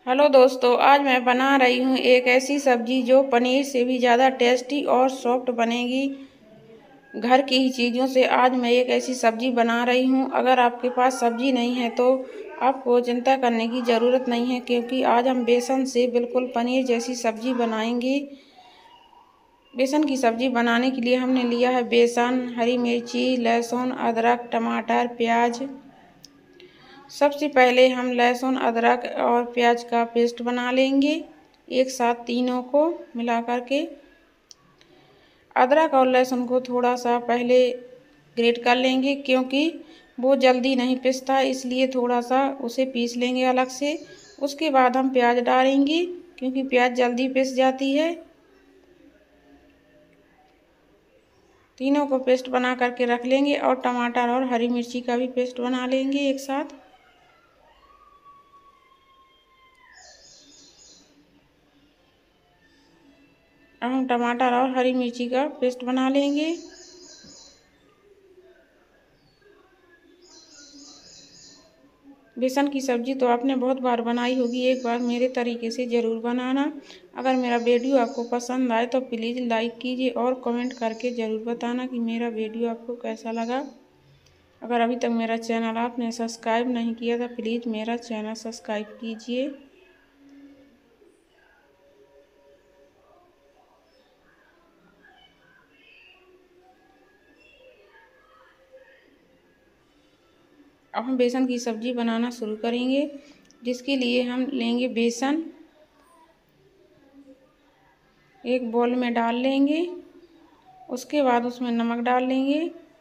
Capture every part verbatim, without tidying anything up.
Hello दोस्तों, आज मैं बना रही हूँ एक ऐसी सब्जी जो पनीर से भी ज़्यादा टेस्टी और सॉफ्ट बनेगी। घर की ही चीज़ों से आज मैं एक ऐसी सब्जी बना रही हूँ। अगर आपके पास सब्जी नहीं है तो आपको चिंता करने की ज़रूरत नहीं है, क्योंकि आज हम बेसन से बिल्कुल पनीर जैसी सब्जी बनाएंगे। बेसन की सब्जी बनाने के लिए हमने लिया है बेसन, हरी मिर्ची, लहसुन, अदरक, टमाटर, प्याज। सबसे पहले हम लहसुन, अदरक और प्याज का पेस्ट बना लेंगे एक साथ, तीनों को मिला करके। अदरक और लहसुन को थोड़ा सा पहले ग्रेट कर लेंगे, क्योंकि वो जल्दी नहीं पिसता, इसलिए थोड़ा सा उसे पीस लेंगे अलग से। उसके बाद हम प्याज डालेंगे, क्योंकि प्याज जल्दी पिस जाती है। तीनों को पेस्ट बना करके रख लेंगे और टमाटर और हरी मिर्ची का भी पेस्ट बना लेंगे एक साथ। अब हम टमाटर और हरी मिर्ची का पेस्ट बना लेंगे। बेसन की सब्जी तो आपने बहुत बार बनाई होगी, एक बार मेरे तरीके से ज़रूर बनाना। अगर मेरा वीडियो आपको पसंद आए तो प्लीज़ लाइक कीजिए और कमेंट करके ज़रूर बताना कि मेरा वीडियो आपको कैसा लगा। अगर अभी तक मेरा चैनल आपने सब्सक्राइब नहीं किया तो प्लीज़ मेरा चैनल सब्सक्राइब कीजिए। अब हम बेसन की सब्ज़ी बनाना शुरू करेंगे, जिसके लिए हम लेंगे बेसन, एक बोल में डाल लेंगे। उसके बाद उसमें नमक डाल लेंगे,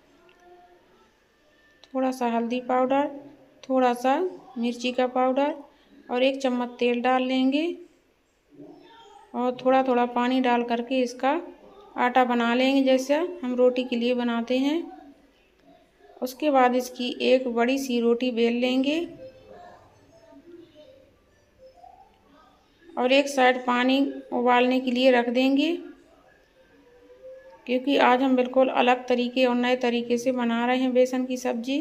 थोड़ा सा हल्दी पाउडर, थोड़ा सा मिर्ची का पाउडर और एक चम्मच तेल डाल लेंगे। और थोड़ा थोड़ा पानी डाल करके इसका आटा बना लेंगे, जैसे हम रोटी के लिए बनाते हैं। उसके बाद इसकी एक बड़ी सी रोटी बेल लेंगे और एक साइड पानी उबालने के लिए रख देंगे, क्योंकि आज हम बिल्कुल अलग तरीके और नए तरीके से बना रहे हैं बेसन की सब्जी।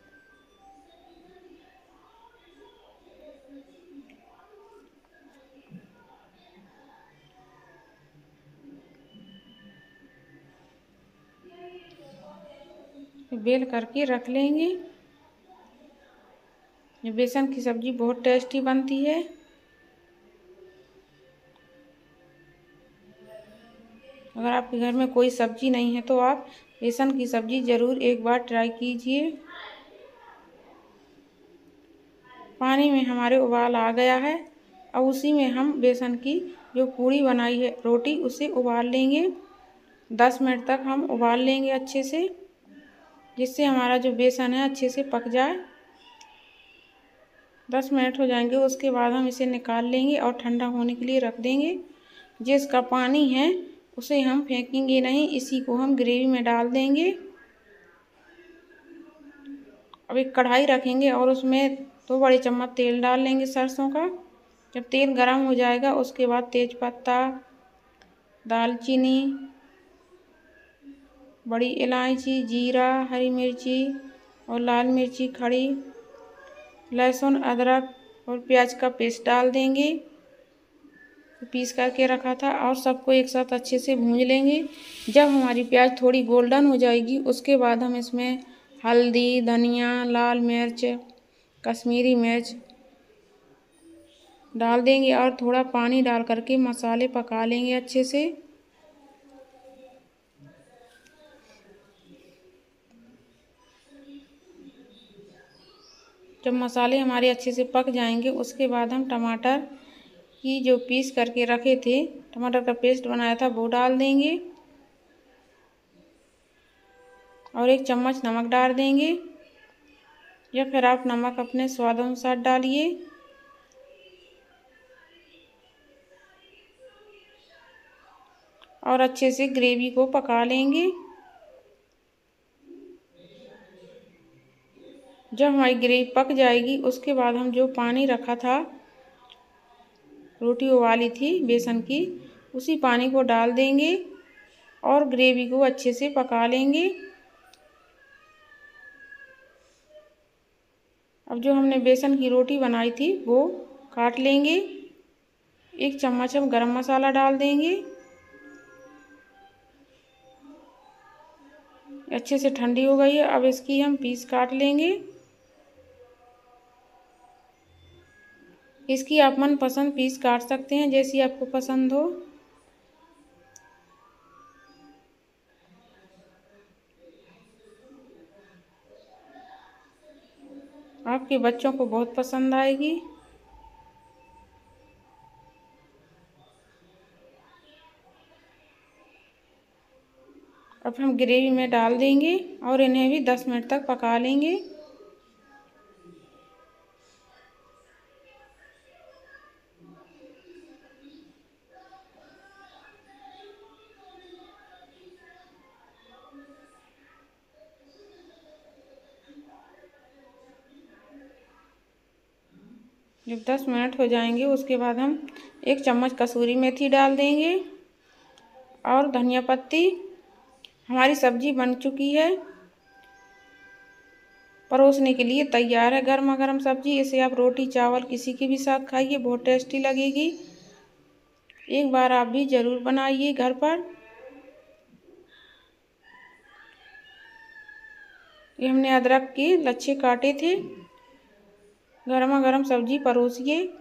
बेल करके रख लेंगे। ये बेसन की सब्जी बहुत टेस्टी बनती है। अगर आपके घर में कोई सब्जी नहीं है तो आप बेसन की सब्जी ज़रूर एक बार ट्राई कीजिए। पानी में हमारे उबाल आ गया है। अब उसी में हम बेसन की जो पूड़ी बनाई है रोटी, उसे उबाल लेंगे। दस मिनट तक हम उबाल लेंगे अच्छे से, जिससे हमारा जो बेसन है अच्छे से पक जाए। दस मिनट हो जाएंगे, उसके बाद हम इसे निकाल लेंगे और ठंडा होने के लिए रख देंगे। जिसका पानी है उसे हम फेंकेंगे नहीं, इसी को हम ग्रेवी में डाल देंगे। अब एक कढ़ाई रखेंगे और उसमें दो बड़े चम्मच तेल डाल लेंगे सरसों का। जब तेल गर्म हो जाएगा उसके बाद तेज़पत्ता, दालचीनी, बड़ी इलायची, जीरा, हरी मिर्ची और लाल मिर्ची खड़ी, लहसुन, अदरक और प्याज का पेस्ट डाल देंगे, पीस करके रखा था, और सबको एक साथ अच्छे से भूंज लेंगे। जब हमारी प्याज थोड़ी गोल्डन हो जाएगी उसके बाद हम इसमें हल्दी, धनिया, लाल मिर्च, कश्मीरी मिर्च डाल देंगे और थोड़ा पानी डाल करके मसाले पका लेंगे अच्छे से। जब मसाले हमारे अच्छे से पक जाएंगे उसके बाद हम टमाटर की जो पीस करके रखे थे, टमाटर का पेस्ट बनाया था, वो डाल देंगे और एक चम्मच नमक डाल देंगे, या फिर आप नमक अपने स्वाद अनुसार डालिए। और अच्छे से ग्रेवी को पका लेंगे। जब हमारी ग्रेवी पक जाएगी उसके बाद हम जो पानी रखा था, रोटी उबाली थी बेसन की, उसी पानी को डाल देंगे और ग्रेवी को अच्छे से पका लेंगे। अब जो हमने बेसन की रोटी बनाई थी वो काट लेंगे। एक चम्मच हम गरम मसाला डाल देंगे। अच्छे से ठंडी हो गई है, अब इसकी हम पीस काट लेंगे। इसकी आप मनपसंद पीस काट सकते हैं, जैसी आपको पसंद हो। आपके बच्चों को बहुत पसंद आएगी। अब हम ग्रेवी में डाल देंगे और इन्हें भी दस मिनट तक पका लेंगे। जब दस मिनट हो जाएंगे उसके बाद हम एक चम्मच कसूरी मेथी डाल देंगे और धनिया पत्ती। हमारी सब्जी बन चुकी है, परोसने के लिए तैयार है। गर्मा गर्म सब्जी, इसे आप रोटी चावल किसी के भी साथ खाइए, बहुत टेस्टी लगेगी। एक बार आप भी ज़रूर बनाइए घर पर। ये हमने अदरक के लच्छे काटे थे। गर्मा गर्म सब्जी परोसिए।